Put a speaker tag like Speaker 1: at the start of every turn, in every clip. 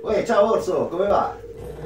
Speaker 1: Uè, ciao Orso, come va?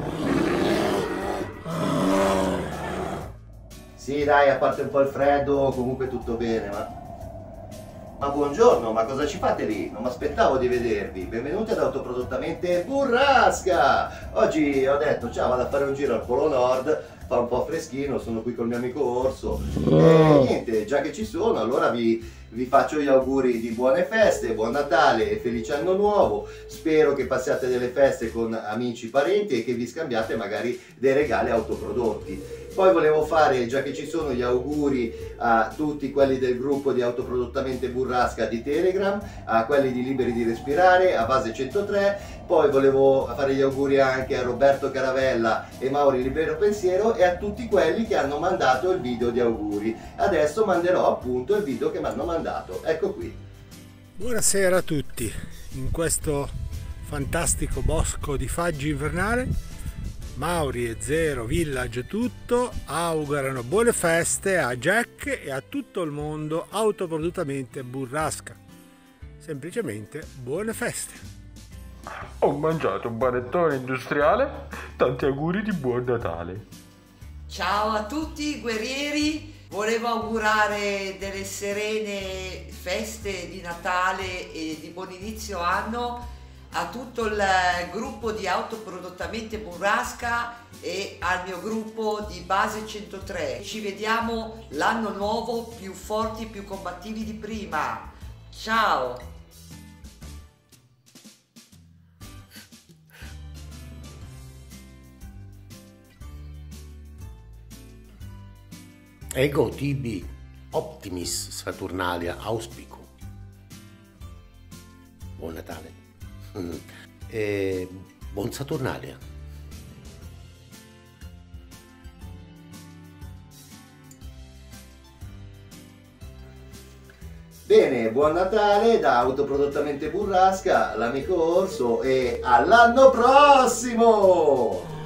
Speaker 1: Sì, dai, a parte un po' il freddo, comunque tutto bene, ma buongiorno, ma cosa ci fate lì? Non mi aspettavo di vedervi. Benvenuti ad Autoprodottamente Burrasca! Oggi ho detto, ciao, vado a fare un giro al Polo Nord, fa un po' freschino, sono qui col mio amico Orso. E niente, già che ci sono, allora vi faccio gli auguri di buone feste, buon Natale e felice anno nuovo. Spero che passiate delle feste con amici, parenti e che vi scambiate magari dei regali autoprodotti. Poi volevo fare, già che ci sono, gli auguri a tutti quelli del gruppo di Autoprodottamente Burrasca di Telegram, a quelli di Liberi di Respirare, a Base 103. Poi volevo fare gli auguri anche a Roberto Caravella e Mauri Libero Pensiero e a tutti quelli che hanno mandato il video di auguri. Adesso manderò appunto il video che mi hanno mandato. Ecco qui.
Speaker 2: Buonasera a tutti. In questo fantastico bosco di faggi invernale, Mauri e Zero Village tutto augurano buone feste a Jack e a tutto il mondo Autoprodottamente Burrasca. Semplicemente buone feste.
Speaker 3: Ho mangiato un panettone industriale, tanti auguri di buon Natale.
Speaker 4: Ciao a tutti guerrieri, volevo augurare delle serene feste di Natale e di buon inizio anno a tutto il gruppo di Autoprodottamente Burrasca e al mio gruppo di Base 103. Ci vediamo l'anno nuovo più forti e più combattivi di prima. Ciao!
Speaker 5: Ego tibi optimis Saturnalia auspico. Buon Natale. E buon Saturnalia.
Speaker 1: Bene, buon Natale da Autoprodottamente Burrasca, l'amico Orso e all'anno prossimo!